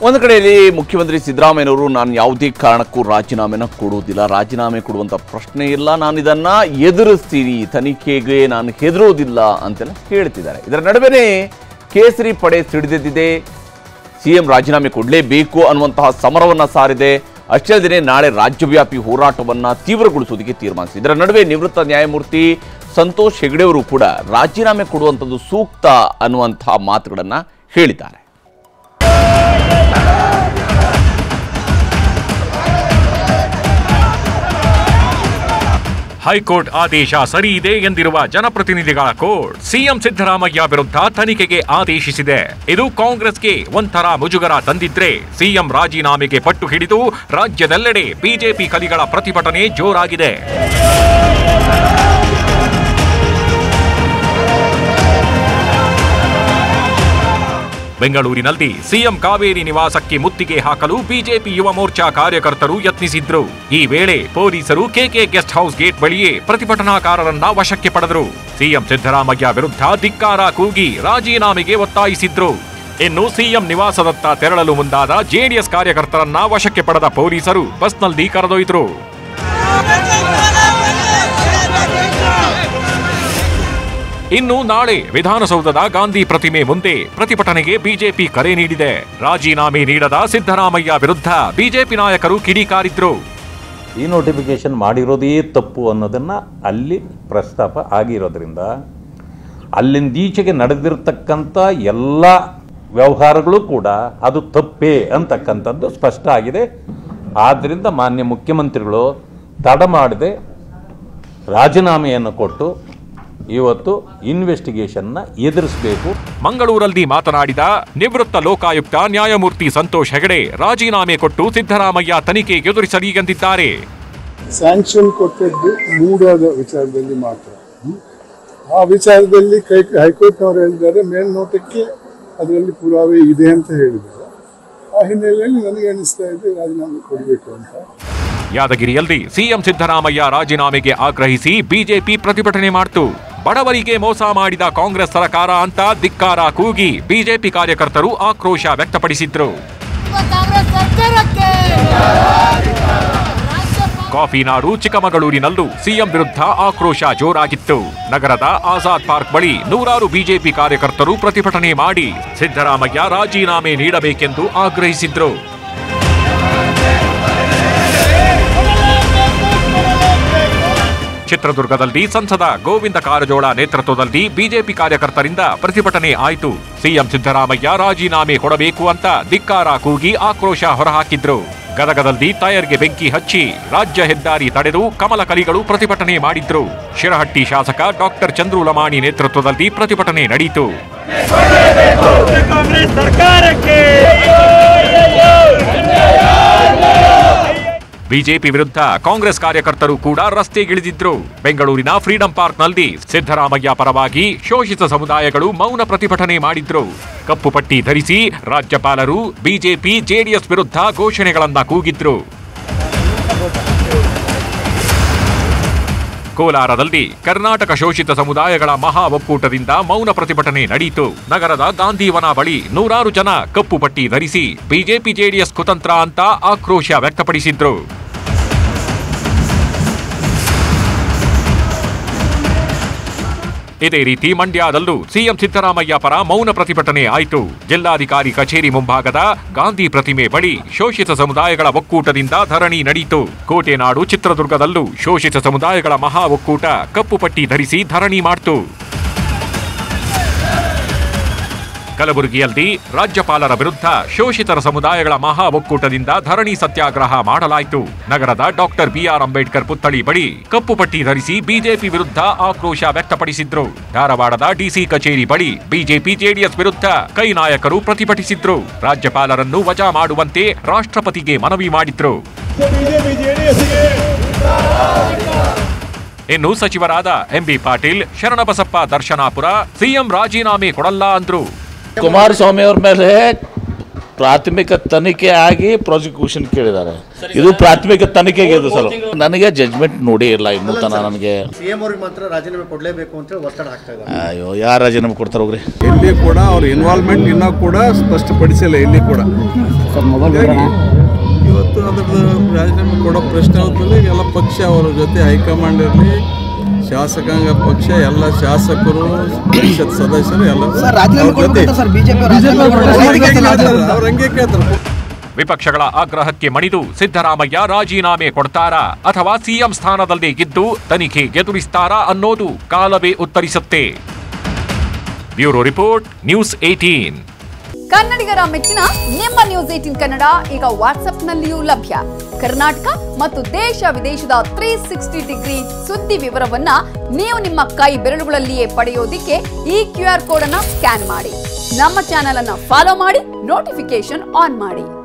ಒಂದು ಕಡೆಯಲ್ಲಿ ಮುಖ್ಯಮಂತ್ರಿ ಸಿದ್ದರಾಮಯ್ಯನವರು ನಾನು ಯಾವುದೇ ಕಾರಣಕ್ಕೂ ರಾಜೀನಾಮೆನ ಕೊಡುವುದಿಲ್ಲ, ರಾಜೀನಾಮೆ ಕೊಡುವಂಥ ಪ್ರಶ್ನೆ ಇಲ್ಲ, ನಾನು ಇದನ್ನು ಎದುರಿಸ್ತೀನಿ, ತನಿಖೆಗೆ ನಾನು ಹೆದರೋದಿಲ್ಲ ಅಂತೆಲ್ಲ ಹೇಳ್ತಿದ್ದಾರೆ. ಇದರ ನಡುವೆನೇ ಕೇಸರಿ ಪಡೆ ಸಿಡಿದೆದ್ದಿದೆ. ಸಿಎಂ ರಾಜೀನಾಮೆ ಕೊಡಲೇಬೇಕು ಅನ್ನುವಂತಹ ಸಮರವನ್ನು ಸಾರಿದೆ. ಅಷ್ಟೇ ಅಲ್ಲದೆ ನಾಳೆ ರಾಜ್ಯವ್ಯಾಪಿ ಹೋರಾಟವನ್ನು ತೀವ್ರಗೊಳಿಸುವುದಕ್ಕೆ ತೀರ್ಮಾನಿಸಿದೆ. ಇದರ ನಡುವೆ ನಿವೃತ್ತ ನ್ಯಾಯಮೂರ್ತಿ ಸಂತೋಷ್ ಹೆಗಡೆ ಅವರು ಕೂಡ ರಾಜೀನಾಮೆ ಕೊಡುವಂಥದ್ದು ಸೂಕ್ತ ಅನ್ನುವಂತಹ ಮಾತುಗಳನ್ನು ಹೇಳಿದ್ದಾರೆ. ಹೈಕೋರ್ಟ್ ಆದೇಶ ಸರಿ ಇದೆ ಎಂದಿರುವ ಜನಪ್ರತಿನಿಧಿಗಳ ಕೋರ್ಟ್ ಸಿಎಂ ಸಿದ್ದರಾಮಯ್ಯ ವಿರುದ್ಧ ತನಿಖೆಗೆ ಆದೇಶಿಸಿದೆ. ಇದು ಕಾಂಗ್ರೆಸ್ಗೆ ಒಂಥರ ಮುಜುಗರ ತಂದಿದ್ರೆ ಸಿಎಂ ರಾಜೀನಾಮೆಗೆ ಪಟ್ಟು ಹಿಡಿದು ರಾಜ್ಯದೆಲ್ಲೆಡೆ ಬಿಜೆಪಿ ಕಲಿಗಳ ಪ್ರತಿಭಟನೆ ಜೋರಾಗಿದೆ. ಬೆಂಗಳೂರಿನಲ್ಲಿ ಸಿಎಂ ಕಾವೇರಿ ನಿವಾಸಕ್ಕೆ ಮುತ್ತಿಗೆ ಹಾಕಲು ಬಿಜೆಪಿ ಯುವ ಮೋರ್ಚಾ ಕಾರ್ಯಕರ್ತರು ಯತ್ನಿಸಿದ್ರು. ಈ ವೇಳೆ ಪೊಲೀಸರು ಕೆಕೆ ಗೆಸ್ಟ್ ಹೌಸ್ ಗೇಟ್ ಬಳಿಯೇ ಪ್ರತಿಭಟನಾಕಾರರನ್ನ ವಶಕ್ಕೆ ಪಡೆದರು. ಸಿಎಂ ಸಿದ್ದರಾಮಯ್ಯ ವಿರುದ್ಧ ಧಿಕ್ಕಾರ ಕೂಗಿ ರಾಜೀನಾಮೆಗೆ ಒತ್ತಾಯಿಸಿದ್ರು. ಇನ್ನು ಸಿಎಂ ನಿವಾಸದತ್ತ ತೆರಳಲು ಮುಂದಾದ ಜೆಡಿಎಸ್ ಕಾರ್ಯಕರ್ತರನ್ನ ವಶಕ್ಕೆ ಪಡೆದ ಪೊಲೀಸರು ಬಸ್ನಲ್ಲಿ ಕರೆದೊಯ್ದರು. ಇನ್ನು ನಾಳೆ ವಿಧಾನಸೌಧದ ಗಾಂಧಿ ಪ್ರತಿಮೆ ಮುಂದೆ ಪ್ರತಿಭಟನೆಗೆ ಬಿಜೆಪಿ ಕರೆ ನೀಡಿದೆ. ರಾಜೀನಾಮೆ ನೀಡದ ಸಿದ್ದರಾಮಯ್ಯ ವಿರುದ್ಧ ಬಿಜೆಪಿ ನಾಯಕರು ಕಿಡಿಕಾರಿದ್ರು. ಈ ನೋಟಿಫಿಕೇಶನ್ ಮಾಡಿರೋದೇ ತಪ್ಪು ಅನ್ನೋದನ್ನ ಅಲ್ಲಿ ಪ್ರಸ್ತಾಪ ಆಗಿರೋದ್ರಿಂದ ಅಲ್ಲಿಂದೀಚೆಗೆ ನಡೆದಿರತಕ್ಕಂಥ ಎಲ್ಲ ವ್ಯವಹಾರಗಳು ಕೂಡ ಅದು ತಪ್ಪೇ ಅಂತಕ್ಕಂಥದ್ದು ಸ್ಪಷ್ಟ ಆಗಿದೆ. ಆದ್ದರಿಂದ ಮಾನ್ಯ ಮುಖ್ಯಮಂತ್ರಿಗಳು ತಡ ಮಾಡದೆ ರಾಜೀನಾಮೆಯನ್ನು ಕೊಟ್ಟು ಇವತ್ತು ಇನ್ವೆಸ್ಟಿಗೇಷನ್ನ ಎದುರಿಸಬೇಕು. ಮಂಗಳೂರಲ್ಲಿ ಮಾತನಾಡಿದ ನಿವೃತ್ತ ಲೋಕಾಯುಕ್ತ ನ್ಯಾಯಮೂರ್ತಿ ಸಂತೋಷ್ ಹೆಗಡೆ ರಾಜೀನಾಮೆ ಕೊಟ್ಟು ಸಿದ್ದರಾಮಯ್ಯ ತನಿಖೆ ಎದುರಿಸಲಿ ಎಂದಿದ್ದಾರೆ. ಸ್ಯಾಂಕ್ಷನ್ ಕೊಟ್ಟದ್ದು ಮೂಡಾದ ವಿಚಾರದಲ್ಲಿ ಮಾತ್ರ. ಆ ವಿಚಾರದಲ್ಲಿ ಹೈಕೋರ್ಟ್ನವರು ಹೇಳಿದ್ದಾರೆ, ಮೇಲ್ನೋಟಕ್ಕೆ ಅದರಲ್ಲಿ ಪುರಾವೆ ಇದೆ ಅಂತ ಹೇಳಿದ್ದಾರೆ. ಆ ಹಿನ್ನೆಲೆಯಲ್ಲಿ ನನಗೆ ಅನಿಸ್ತಾ ಇದೆ ರಾಜೀನಾಮೆ ಕೊಡಬೇಕು ಅಂತ. ಯಾದಗಿರಿಯಲ್ಲಿ ಸಿಎಂ ಸಿದ್ದರಾಮಯ್ಯ ರಾಜೀನಾಮೆಗೆ ಆಗ್ರಹಿಸಿ ಬಿಜೆಪಿ ಪ್ರತಿಭಟನೆ ಮಾಡಿತು. ಬಡವರಿಗೆ ಮೋಸ ಮಾಡಿದ ಕಾಂಗ್ರೆಸ್ ಸರ್ಕಾರ ಅಂತ ಧಿಕ್ಕಾರ ಕೂಗಿ ಬಿಜೆಪಿ ಕಾರ್ಯಕರ್ತರು ಆಕ್ರೋಶ ವ್ಯಕ್ತಪಡಿಸಿದ್ರು. ಕಾಫಿ ನಾಡು ಚಿಕ್ಕಮಗಳೂರಿನಲ್ಲೂ ಸಿಎಂ ವಿರುದ್ಧ ಆಕ್ರೋಶ ಜೋರಾಗಿತ್ತು. ನಗರದ ಆಜಾದ್ ಪಾರ್ಕ್ ಬಳಿ ನೂರಾರು ಬಿಜೆಪಿ ಕಾರ್ಯಕರ್ತರು ಪ್ರತಿಭಟನೆ ಮಾಡಿ ಸಿದ್ದರಾಮಯ್ಯ ರಾಜೀನಾಮೆ ನೀಡಬೇಕೆಂದು ಆಗ್ರಹಿಸಿದ್ರು. ಚಿತ್ರದುರ್ಗದಲ್ಲಿ ಸಂಸದ ಗೋವಿಂದ ಕಾರಜೋಳ ನೇತೃತ್ವದಲ್ಲಿ ಬಿಜೆಪಿ ಕಾರ್ಯಕರ್ತರಿಂದ ಪ್ರತಿಭಟನೆ ಆಯಿತು. ಸಿಎಂ ಸಿದ್ದರಾಮಯ್ಯ ರಾಜೀನಾಮೆ ಕೊಡಬೇಕು ಅಂತ ಧಿಕ್ಕಾರ ಕೂಗಿ ಆಕ್ರೋಶ ಹೊರಹಾಕಿದ್ರು. ಗದಗದಲ್ಲಿ ಟೈರ್ಗೆ ಬೆಂಕಿ ಹಚ್ಚಿ ರಾಜ್ಯ ಹೆದ್ದಾರಿ ತಡೆದು ಕಮಲ ಕಲಿಗಳು ಪ್ರತಿಭಟನೆ ಮಾಡಿದ್ರು. ಶಿರಹಟ್ಟಿ ಶಾಸಕ ಡಾಕ್ಟರ್ ಚಂದ್ರು ಲಮಾಣಿ ನೇತೃತ್ವದಲ್ಲಿ ಪ್ರತಿಭಟನೆ ನಡೆಯಿತು. ಬಿಜೆಪಿ ವಿರುದ್ಧ ಕಾಂಗ್ರೆಸ್ ಕಾರ್ಯಕರ್ತರು ಕೂಡ ರಸ್ತೆಗಿಳಿದಿದ್ರು. ಬೆಂಗಳೂರಿನ ಫ್ರೀಡಂ ಪಾರ್ಕ್ನಲ್ಲಿ ಸಿದ್ದರಾಮಯ್ಯ ಪರವಾಗಿ ಶೋಷಿತ ಸಮುದಾಯಗಳು ಮೌನ ಪ್ರತಿಭಟನೆ ಮಾಡಿದ್ರು. ಕಪ್ಪು ಪಟ್ಟಿ ಧರಿಸಿ ರಾಜ್ಯಪಾಲರು ಬಿಜೆಪಿ ಜೆಡಿಎಸ್ ವಿರುದ್ಧ ಘೋಷಣೆಗಳನ್ನ ಕೂಗಿದ್ರು. ಕೋಲಾರದಲ್ಲಿ ಕರ್ನಾಟಕ ಶೋಷಿತ ಸಮುದಾಯಗಳ ಮಹಾ ಒಕ್ಕೂಟದಿಂದ ಮೌನ ಪ್ರತಿಭಟನೆ ನಡೆಯಿತು. ನಗರದ ಗಾಂಧಿವನ ಬಳಿ ನೂರಾರು ಜನ ಕಪ್ಪು ಪಟ್ಟಿ ಧರಿಸಿ ಬಿಜೆಪಿ ಜೆಡಿಎಸ್ ಕುತಂತ್ರ ಅಂತ ಆಕ್ರೋಶ ವ್ಯಕ್ತಪಡಿಸಿದ್ರು. ಇದೇ ರೀತಿ ಮಂಡ್ಯದಲ್ಲೂ ಸಿಎಂ ಸಿದ್ದರಾಮಯ್ಯ ಪರ ಮೌನ ಪ್ರತಿಭಟನೆ ಆಯಿತು. ಜಿಲ್ಲಾಧಿಕಾರಿ ಕಚೇರಿ ಮುಂಭಾಗದ ಗಾಂಧಿ ಪ್ರತಿಮೆ ಬಳಿ ಶೋಷಿತ ಸಮುದಾಯಗಳ ಒಕ್ಕೂಟದಿಂದ ಧರಣಿ ನಡೆಯಿತು. ಕೋಟೆನಾಡು ಚಿತ್ರದುರ್ಗದಲ್ಲೂ ಶೋಷಿತ ಸಮುದಾಯಗಳ ಮಹಾ ಒಕ್ಕೂಟ ಕಪ್ಪು ಪಟ್ಟಿ ಧರಿಸಿ ಧರಣಿ ಮಾಡಿತು. ಕಲಬುರಗಿಯಲ್ಲಿ ರಾಜ್ಯಪಾಲರ ವಿರುದ್ಧ ಶೋಷಿತರ ಸಮುದಾಯಗಳ ಮಹಾ ಒಕ್ಕೂಟದಿಂದ ಧರಣಿ ಸತ್ಯಾಗ್ರಹ ಮಾಡಲಾಯಿತು. ನಗರದ ಡಾಕ್ಟರ್ ಬಿಆರ್ ಅಂಬೇಡ್ಕರ್ ಪುತ್ಥಳಿ ಬಳಿ ಕಪ್ಪು ಪಟ್ಟಿ ಧರಿಸಿ ಬಿಜೆಪಿ ವಿರುದ್ಧ ಆಕ್ರೋಶ ವ್ಯಕ್ತಪಡಿಸಿದ್ರು. ಧಾರವಾಡದ ಡಿಸಿ ಕಚೇರಿ ಬಳಿ ಬಿಜೆಪಿ ಜೆಡಿಎಸ್ ವಿರುದ್ಧ ಕೈ ನಾಯಕರು ಪ್ರತಿಭಟಿಸಿದ್ರು. ರಾಜ್ಯಪಾಲರನ್ನು ವಜಾ ಮಾಡುವಂತೆ ರಾಷ್ಟ್ರಪತಿಗೆ ಮನವಿ ಮಾಡಿದ್ರು. ಇನ್ನು ಸಚಿವರಾದ ಎಂಬಿ ಪಾಟೀಲ್, ಶರಣಬಸಪ್ಪ ದರ್ಶನಾಪುರ ಸಿಎಂ ರಾಜೀನಾಮೆ ಕೊಡಲ್ಲ ಅಂದ್ರು. ಕುಮಾರಸ್ವಾಮಿ ಅವರ ಮೇಲೆ ಪ್ರಾಥಮಿಕ ತನಿಖೆ ಆಗಿ ಪ್ರಾಸಿಕ್ಯೂಷನ್ ಕೇಳಿದ್ದಾರೆ. ಇದು ಪ್ರಾಥಮಿಕ ತನಿಖೆಗೆ ಇದು ಸರ್. ನನಗೆ ಜಜ್ಮೆಂಟ್ ನೋಡಿ ಇಲ್ಲ ಇನ್ನೂ ತನ. ನನಗೆ ಸಿಎಂ ಅವ್ರಿಗೆ ಮಾತ್ರ ರಾಜೀನಾಮೆ ಕೊಡಲೇಬೇಕು ಅಂತ ಒತ್ತಡ ಹಾಕ್ತಾ ಇದ್ದಾರೆ. ಅಯ್ಯೋ, ಯಾರು ರಾಜೀನಾಮೆ ಕೊಡ್ತಾರೆ ಹೋಗ್ರಿ? ಎಲ್ಲಿ ಕೂಡ ಅವ್ರ ಇನ್ವಾಲ್ವ್ಮೆಂಟ್ ಇನ್ನೂ ಕೂಡ ಸ್ಪಷ್ಟಪಡಿಸಿಲ್ಲ ಇಲ್ಲಿ ಕೂಡ. ಇವತ್ತು ಅದ್ರದ್ದು ರಾಜೀನಾಮೆ ಕೊಡೋ ಪ್ರಶ್ನೆ ಆಗುತ್ತದೆ. ಎಲ್ಲ ಪಕ್ಷ ಅವರ ಜೊತೆ ಹೈಕಮಾಂಡ್ ಇರಲಿ, ಶಾಸಕಾಂಗ ಪಕ್ಷ ಎಲ್ಲ ಶಾಸಕರು, ಪರಿಷತ್ ಸದಸ್ಯರು ಎಲ್ಲ ಅವ್ರ ಹಂಗೆ ಕೇಳ್ತಾರೆ. ವಿಪಕ್ಷಗಳ ಆಗ್ರಹಕ್ಕೆ ಮಣಿದು ಸಿದ್ದರಾಮಯ್ಯ ರಾಜೀನಾಮೆ ಕೊಡ್ತಾರಾ ಅಥವಾ ಸಿಎಂ ಸ್ಥಾನದಲ್ಲಿ ಇದ್ದು ತನಿಖೆ ಎದುರಿಸ್ತಾರಾ ಅನ್ನೋದು ಕಾಲವೇ ಉತ್ತರಿಸುತ್ತೆ. Bureau report, news 18. ಕನ್ನಡಿಗರ ಮೆಚ್ಚಿನ ನಿಮ್ಮ ನ್ಯೂಸ್ 18 ಕನ್ನಡ ಈಗ ವಾಟ್ಸ್ಆಪ್ನಲ್ಲಿಯೂ ಲಭ್ಯ. ಕರ್ನಾಟಕ ಮತ್ತು ದೇಶ ವಿದೇಶದ 360 ಡಿಗ್ರಿ ಸುದ್ದಿ ವಿವರವನ್ನ ನೀವು ನಿಮ್ಮ ಕೈ ಬೆರಳುಗಳಲ್ಲಿಯೇ ಪಡೆಯೋದಿಕ್ಕೆ ಈ QR ಕೋಡ್ ಅನ್ನು ಸ್ಕ್ಯಾನ್ ಮಾಡಿ. ನಮ್ಮ ಚಾನೆಲ್ ಅನ್ನು ಫಾಲೋ ಮಾಡಿ, ನೋಟಿಫಿಕೇಶನ್ ಆನ್ ಮಾಡಿ.